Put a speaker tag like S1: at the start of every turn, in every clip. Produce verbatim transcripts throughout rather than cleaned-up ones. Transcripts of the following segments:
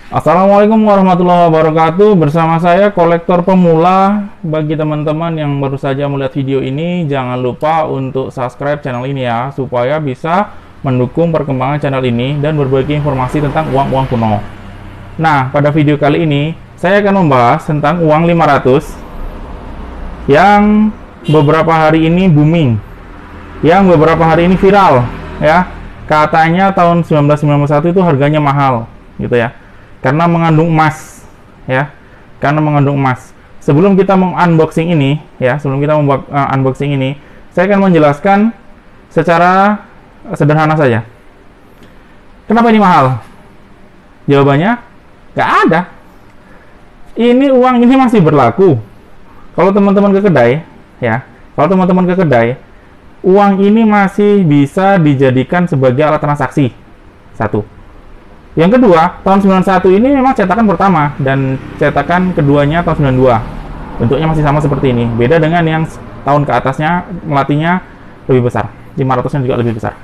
S1: Assalamualaikum warahmatullahi wabarakatuh. Bersama saya kolektor pemula. Bagi teman-teman yang baru saja melihat video ini, jangan lupa untuk subscribe channel ini ya, supaya bisa mendukung perkembangan channel ini dan berbagi informasi tentang uang-uang kuno. Nah, pada video kali ini saya akan membahas tentang uang lima ratus yang beberapa hari ini booming, yang beberapa hari ini viral ya. Katanya tahun seribu sembilan ratus sembilan puluh satu itu harganya mahal gitu ya, karena mengandung emas ya, karena mengandung emas. Sebelum kita unboxing ini ya, sebelum kita uh, unboxing ini, saya akan menjelaskan secara sederhana saja. Kenapa ini mahal? Jawabannya nggak ada. Ini uang ini masih berlaku. Kalau teman-teman ke kedai ya, kalau teman-teman ke kedai, uang ini masih bisa dijadikan sebagai alat transaksi. Satu. Yang kedua, tahun sembilan puluh satu ini memang cetakan pertama, dan cetakan keduanya tahun sembilan puluh dua. Bentuknya masih sama seperti ini. Beda dengan yang tahun ke atasnya, melatinya lebih besar. lima ratus-nya juga lebih besar.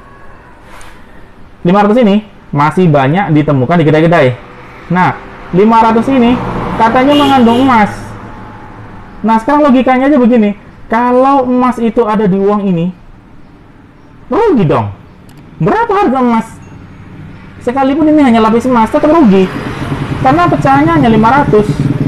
S1: lima ratus ini masih banyak ditemukan di kedai-kedai. Nah, lima ratus ini katanya mengandung emas. Nah, sekarang logikanya aja begini. Kalau emas itu ada di uang ini, rugi dong. Berapa harga emas? Sekalipun ini hanya lapis emas, tetap rugi. Karena pecahannya hanya lima ratus.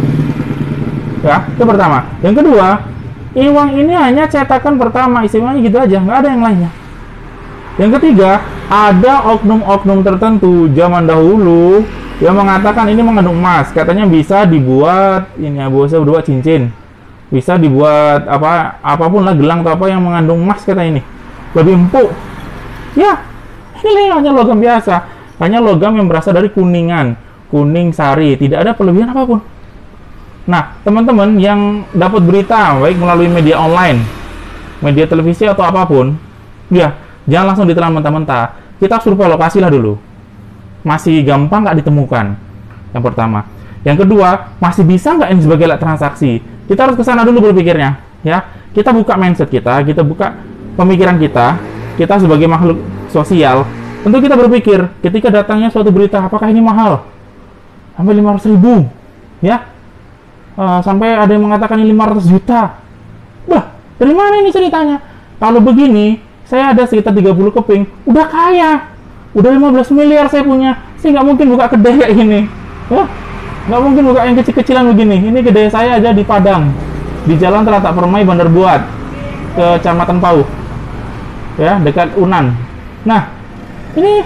S1: Ya, itu pertama. Yang kedua, uang ini hanya cetakan pertama, istimewanya gitu aja, nggak ada yang lainnya. Yang ketiga, ada oknum-oknum tertentu zaman dahulu yang mengatakan ini mengandung emas. Katanya bisa dibuat, ini ya, bisa dibuat cincin. Bisa dibuat apa apapun lah, gelang atau apa yang mengandung emas, kata ini lebih empuk. Ya, ini hanya logam biasa, hanya logam yang berasal dari kuningan, kuning sari, tidak ada pelebihan apapun. Nah, teman-teman yang dapat berita baik melalui media online, media televisi atau apapun, ya jangan langsung ditelan mentah-mentah. Kita survei lokasi lah dulu, masih gampang nggak ditemukan. Yang pertama. Yang kedua, masih bisa nggak ini sebagai alat transaksi? Kita harus ke sana dulu berpikirnya, ya. Kita buka mindset kita, kita buka pemikiran kita. Kita sebagai makhluk sosial, tentu kita berpikir ketika datangnya suatu berita, apakah ini mahal? Sampai lima ratus ribu, ya. Uh, sampai ada yang mengatakan ini lima ratus juta. Bah, dari mana ini ceritanya? Kalau begini, saya ada sekitar tiga puluh keping, udah kaya. Udah lima belas miliar saya punya. Saya nggak mungkin buka kedai kayak gini. Ya. Nggak mungkin buka yang kecil-kecilan begini. Ini kedai saya aja di Padang, di Jalan Teratak Permai, Bandar Buat, Kecamatan Pauh, ya, dekat Unan. Nah, ini,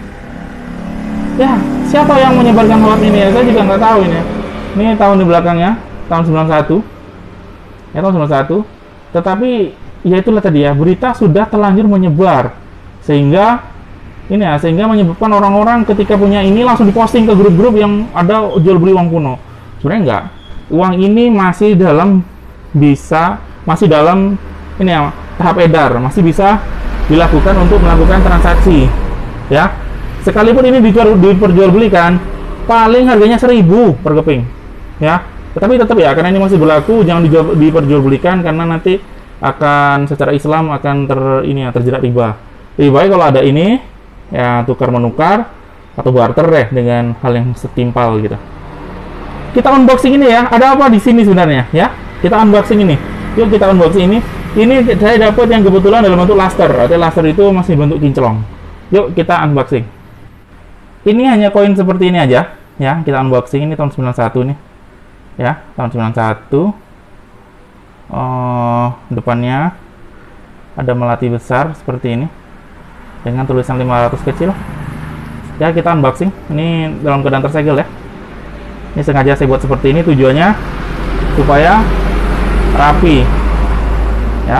S1: ya, siapa yang menyebarkan hoax ini ya? Saya juga nggak tahu ini. Ini tahun di belakangnya, tahun sembilan puluh satu, ya, tahun sembilan puluh satu. Tetapi, ya itulah tadi ya, berita sudah terlanjur menyebar, sehingga ini ya, sehingga menyebabkan orang-orang ketika punya ini langsung diposting ke grup-grup yang ada jual beli uang kuno. Sebenarnya enggak. Uang ini masih dalam bisa masih dalam ini ya, tahap edar, masih bisa dilakukan untuk melakukan transaksi. Ya. Sekalipun ini dijual, diperjualbelikan, paling harganya seribu per keping. Ya. Tetapi tetap ya, karena ini masih berlaku, jangan dijual, diperjualbelikan karena nanti akan secara Islam akan ter ini ya, terjerat riba. Lebih baik kalau ada ini ya tukar menukar atau barter deh dengan hal yang setimpal gitu. Kita unboxing ini ya. Ada apa di sini sebenarnya ya? Kita unboxing ini. Yuk kita unboxing ini. Ini saya dapat yang kebetulan dalam bentuk laster. Artinya laster itu masih bentuk kinclong. Yuk kita unboxing. Ini hanya koin seperti ini aja ya. Kita unboxing ini tahun sembilan puluh satu nih. Ya, tahun sembilan puluh satu. Oh, depannya ada melati besar seperti ini, dengan tulisan lima ratus kecil. Ya, kita unboxing. Ini dalam keadaan tersegel ya. Ini sengaja saya buat seperti ini, tujuannya supaya rapi. Ya.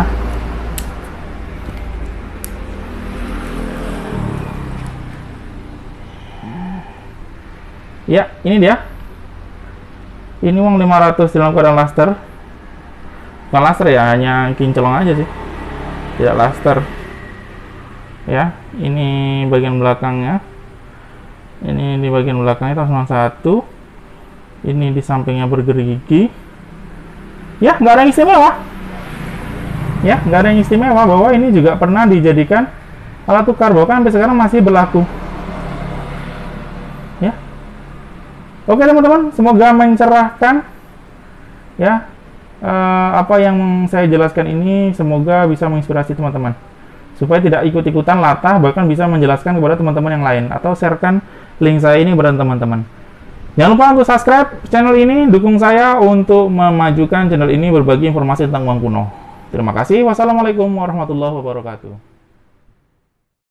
S1: Ya, ini dia. Ini uang lima ratus dalam keadaan laster. Bukan laster ya, hanya kinclong aja sih. Tidak laster. Ya, ini bagian belakangnya. Ini di bagian belakangnya tahun sembilan puluh satu. Ini di sampingnya bergerigi. Ya, nggak ada yang istimewa. Ya, nggak ada yang istimewa, bahwa ini juga pernah dijadikan alat tukar, bahkan sampai sekarang masih berlaku. Ya, Oke teman-teman, semoga mencerahkan ya. Uh, apa yang saya jelaskan ini semoga bisa menginspirasi teman-teman supaya tidak ikut-ikutan latah, bahkan bisa menjelaskan kepada teman-teman yang lain, atau sharekan link saya ini kepada teman-teman. Jangan lupa untuk subscribe channel ini, dukung saya untuk memajukan channel ini berbagi informasi tentang uang kuno. Terima kasih. Wassalamualaikum warahmatullahi wabarakatuh.